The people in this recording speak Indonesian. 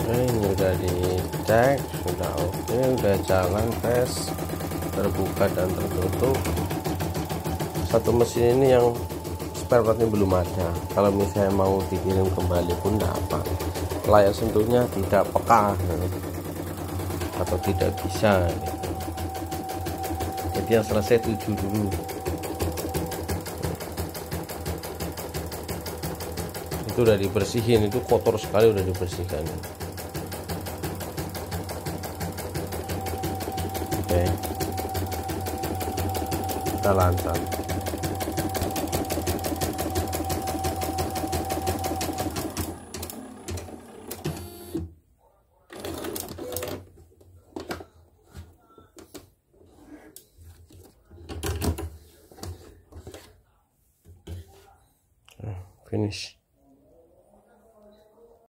Ini udah dicek, sudah oke, udah jalan tes, terbuka dan tertutup. Satu mesin ini yang spare partnya belum ada. Kalau misalnya mau dikirim kembali pun tidak apa, layar sentuhnya tidak peka atau tidak bisa gitu. Jadi yang selesai 7 dulu. Itu udah dibersihin, itu kotor sekali, udah dibersihkan. Oke, kita lancar. Finish.